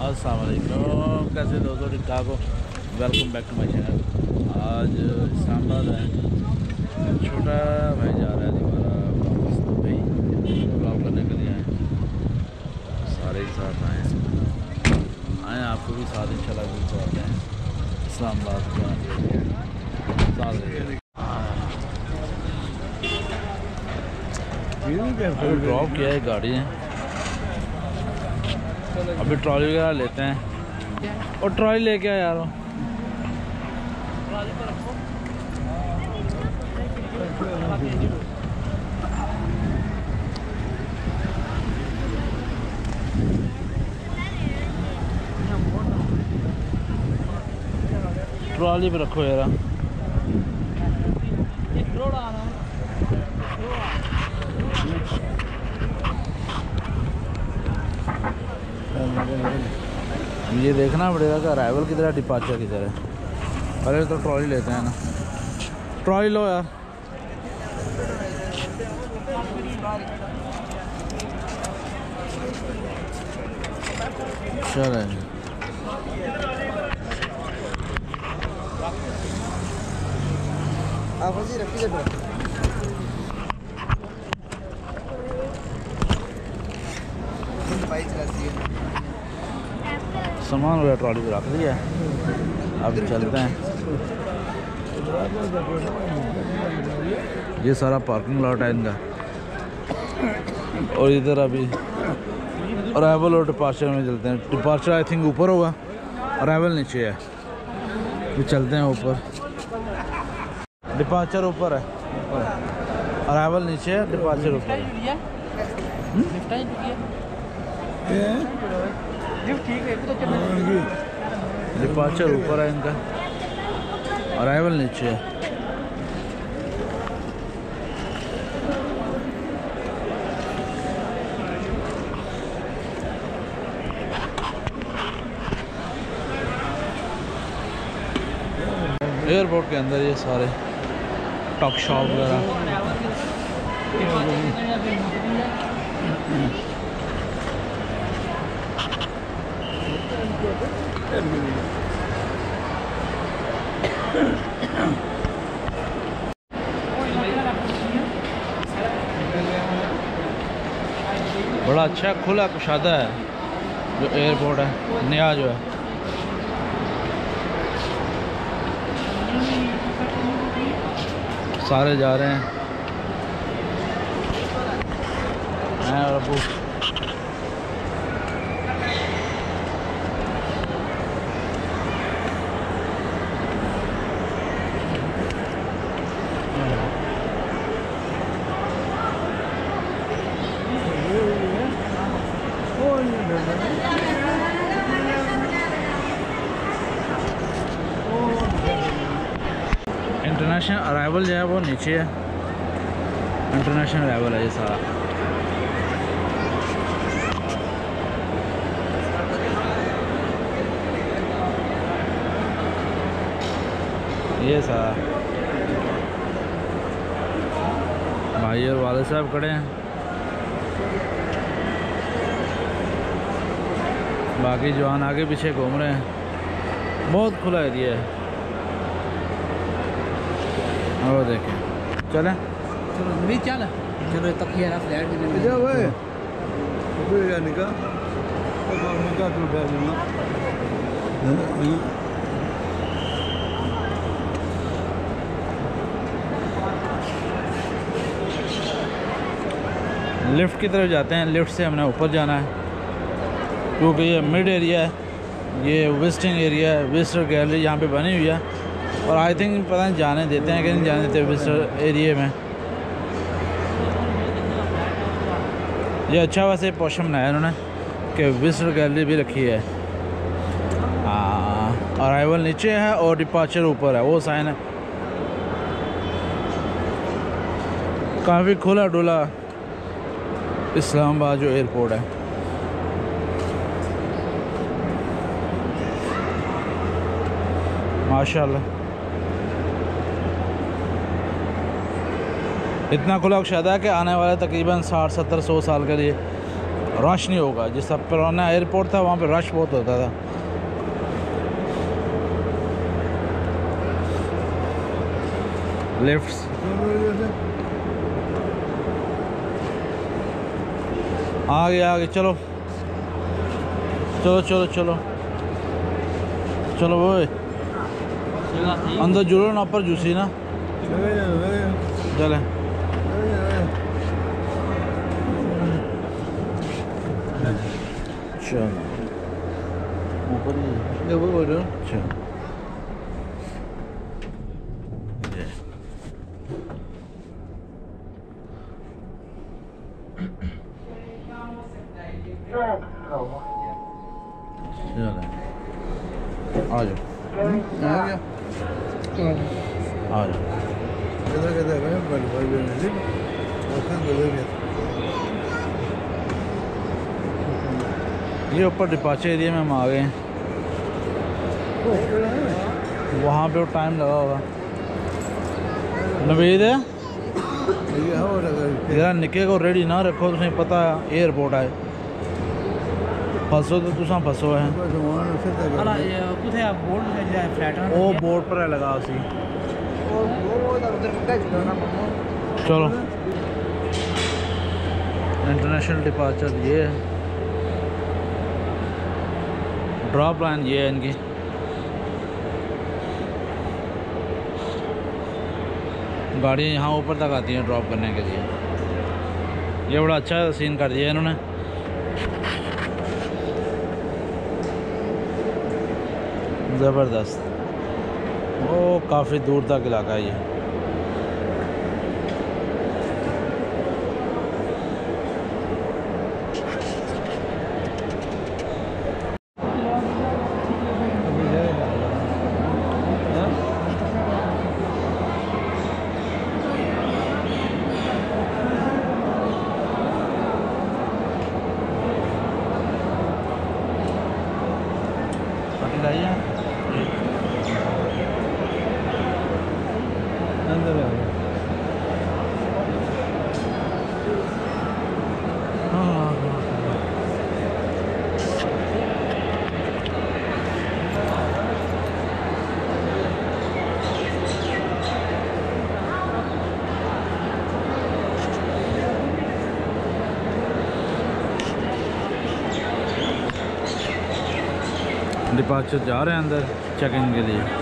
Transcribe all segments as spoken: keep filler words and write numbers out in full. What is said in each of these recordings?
अस्सलाम वालेकुम, कैसे दोस्तों, ठीक ठाक हो। Welcome back to my channel. आज इस्लामाबाद है, छोटा भाई जा रहा है दोबारा वापस दुबई, ब्लॉग करने के लिए आए, सारे ही साथ आए आए आपको भी साथ इंशाल्लाह भी आते हैं इस्लामाबाद का ड्रॉप किया है गाड़ी है। अभी ट्रॉली वगैरह लेते हैं और ट्रॉली लेके आया यार। ट्रॉली पे रखो यार। ये देखना पड़ेगा कि अराइवल किधर है, डिपार्चर किधर है। पहले तो ट्रॉली लेते हैं ना। ट्रॉली लो यार। चल आप जी रखिए सामान वगैरह ट्रॉली पे रख दिया। अब चलते हैं। ये सारा पार्किंग लॉट है इनका। और इधर अभी अराइवल और डिपार्चर में चलते हैं। डिपार्चर आई थिंक ऊपर होगा, अराइवल नीचे है। तो चलते हैं ऊपर। डिपार्चर ऊपर है, अराइवल नीचे है, डिपार्चर ऊपर है। डिपार्चर ऊपर है इनका, अराइवल नीचे है। एयरपोर्ट के अंदर ये सारे टॉक शॉप वगैरह। बड़ा अच्छा खुला कुशादा है जो एयरपोर्ट है, नया जो है। सारे जा रहे हैं मैं और अबू। इंटरनेशनल अराइवल जो है वो नीचे है। इंटरनेशनल अराइवल है ये सारा। ये सारा भाई और वाले साहब खड़े हैं, बाकी जवान आगे पीछे घूम रहे हैं। बहुत खुला एरिया है। और देखें, चलें चलो नहीं चल चलो तक ये रहा फ्लैट में जा ओए ऊपर जाने का और निकाल तो उठा लेना। लिफ्ट की तरफ जाते हैं। लिफ्ट से हमने ऊपर जाना है क्योंकि ये मिड एरिया है, ये विजिटिंग एरिया है। विजिटर गैलरी यहाँ पे बनी हुई है और आई थिंक पता नहीं जाने देते हैं कि नहीं जाने देते विजिटर एरिया में। ये अच्छा वैसे पोर्शन बनाया उन्होंने कि विजिटर गैलरी भी रखी है। हाँ, अराइवल नीचे है और डिपार्चर ऊपर है, वो साइन है। काफ़ी खुला डुला इस्लामाबाद जो एयरपोर्ट है। माशाल्लाह इतना खुला कुशादा है कि आने वाले तकरीबन साठ सत्तर सौ साल के लिए रश नहीं होगा। जिस पुराना एयरपोर्ट था वहाँ पे रश बहुत होता था। लिफ्ट्स आगे आगे चलो चलो चलो चलो चलो वो अंदर जुड़ो ना, ऊपर जूसी ना चले। चलो ऊपर ही चलो। आ जाओ आ जाओ। ये ऊपर डिपार्चर एरिया में हम आ गए हैं। वहाँ पे टाइम लगा होगा। नवीद है जरा निके को रेडी ना रखो, तुम्हें पता है एयरपोर्ट है। फसो तो तुसा फसो है। वो बोर्ड पर लगा उसी। चलो इंटरनेशनल डिपार्चर ये है, ड्रॉप लाइन ये है इनकी। गाड़ियाँ यहाँ ऊपर तक आती हैं ड्रॉप करने के लिए। ये बड़ा अच्छा सीन कर दिया इन्होंने। ज़बरदस्त। वो काफ़ी दूर तक इलाका है ये। डिपार्चर जा रहे हैं अंदर चेकिंग के लिए।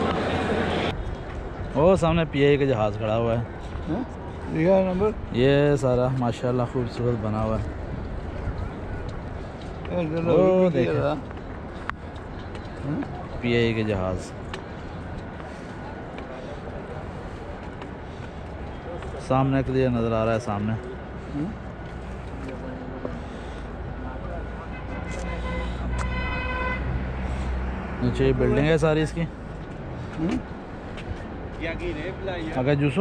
वो सामने पीआई का जहाज़ खड़ा हुआ है। नंबर ये सारा माशाल्लाह खूबसूरत बना हुआ है। वो देखो पीआई के जहाज़ सामने क्लियर नज़र आ रहा है। सामने नीचे ये बिल्डिंग है सारी इसकी। अगर जूसो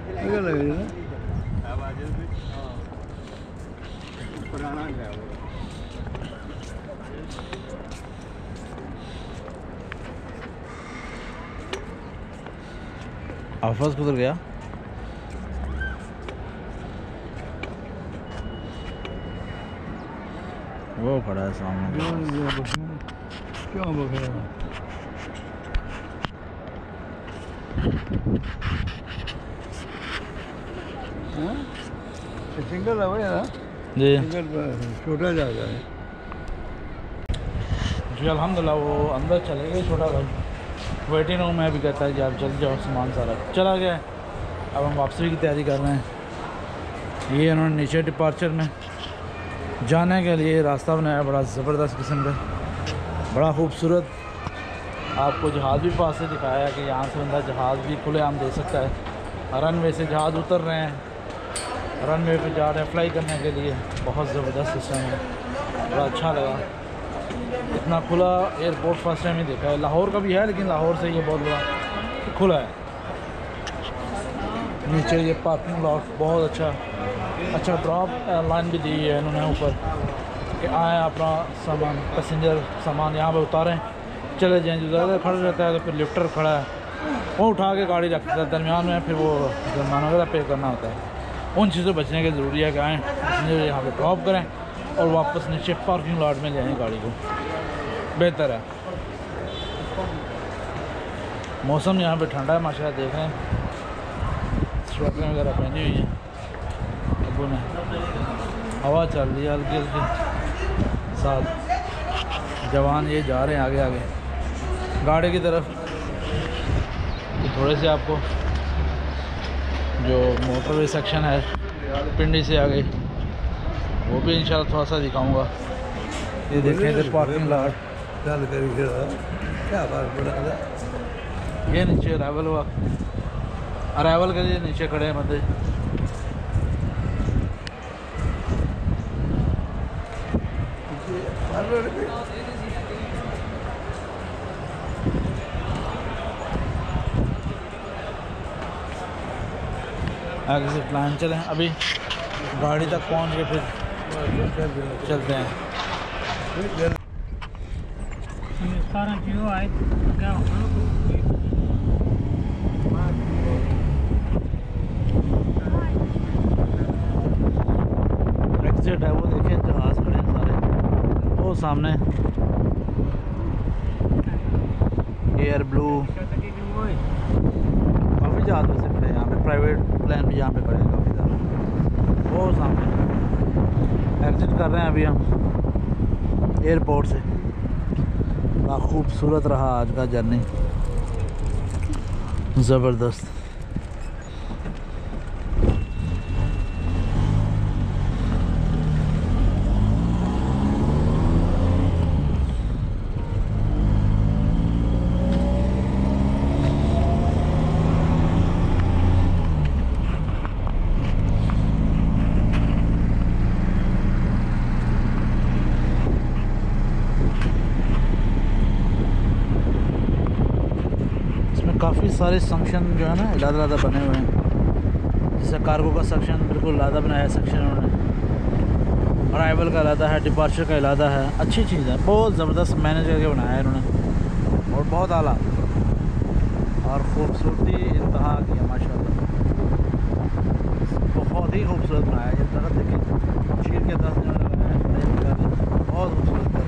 आफस गुजर गया। वो खड़ा है सामने। क्यों बखेड़ा सिंगल है भाई ना जी, छोटा जगह है जी। अल्हम्दुलिल्लाह वो अंदर चले गए छोटा भाई। वेटिंग रूम में भी कहता है कि आप जल्द जाओ, सामान सारा चला गया। अब हम वापसी की तैयारी कर रहे हैं। ये उन्होंने नीचे डिपार्चर में जाने के लिए रास्ता बनाया, बड़ा ज़बरदस्त किस्म का, बड़ा खूबसूरत। आपको जहाज़ भी पास से दिखाया है कि यहाँ से बंदा जहाज़ भी खुले आम दे सकता है। रनवे से जहाज़ उतर रहे हैं, रनवे पे जा रहे हैं फ्लाई करने के लिए। बहुत ज़बरदस्त सिस्टम है, बड़ा अच्छा लगा। इतना खुला एयरपोर्ट फर्स्ट टाइम ही देखा है। लाहौर का भी है लेकिन लाहौर से ये बहुत बड़ा खुला है। नीचे ये पार्किंग लॉट बहुत अच्छा अच्छा ड्रॉप लाइन भी दी है इन्होंने ऊपर कि आए अपना सामान पैसेंजर सामान यहाँ पे उतारें चले जाएँ। जो ज़्यादा खड़ा रहता है तो फिर लिफ्टर खड़ा है वो उठा के गाड़ी रखता है दरमियान में, फिर वो जुर्माना वगैरह पे करना होता है। उन चीज़ों से बचने की ज़रूरी है कि आएँ पैसेंजर यहाँ पे ड्रॉप करें और वापस नीचे पार्किंग लॉट में ले आएँ गाड़ी को, बेहतर है। मौसम यहाँ पे ठंडा है माशाल्लाह, देख रहे हैं स्वेटर वगैरह पहनी हुई हैं अबू ने। हवा चल रही है हल्की हल्की, साथ जवान ये जा रहे हैं आगे आगे गाड़ी की तरफ। तो थोड़े से आपको जो मोटरवे सेक्शन है पिंडी से आगे वो भी इंशाल्लाह थोड़ा सा दिखाऊंगा। ये देखें इधर पार्किंग लॉट, क्या बात पड़ा। ये नीचे अराइवल हुआ, अराइवल के लिए नीचे खड़े हैं बंदे। आगे से प्लान चले, अभी गाड़ी तक पहुंच के फिर चलते हैं। एग्जिट है वो, देखें जहाज खड़े हैं सारे वो सामने। एयर ब्लू काफ़ी जहाज वैसे खड़े हैं यहाँ पे, प्राइवेट प्लेन भी यहाँ पे खड़े हैं काफ़ी ज़्यादा। वो सामने एग्जिट कर रहे हैं अभी हम एयरपोर्ट से। बड़ा खूबसूरत रहा आज का जर्नी, ज़बरदस्त। काफ़ी सारे सेक्शन जो है ना अलग-अलग बने हुए हैं, जैसे कार्गो का सेक्शन बिल्कुल अलग बनाया है सेक्शन उन्होंने, अराइवल का अलग है, डिपार्चर का अलग है। अच्छी चीज़ है, बहुत ज़बरदस्त मैनेज करके बनाया है इन्होंने और बहुत आला और ख़ूबसूरती इंतहा की है माशाल्लाह। बहुत ही खूबसूरत बनाया है। ये तरह देखिए चीर के दस जगह लगाया है, बहुत खूबसूरत।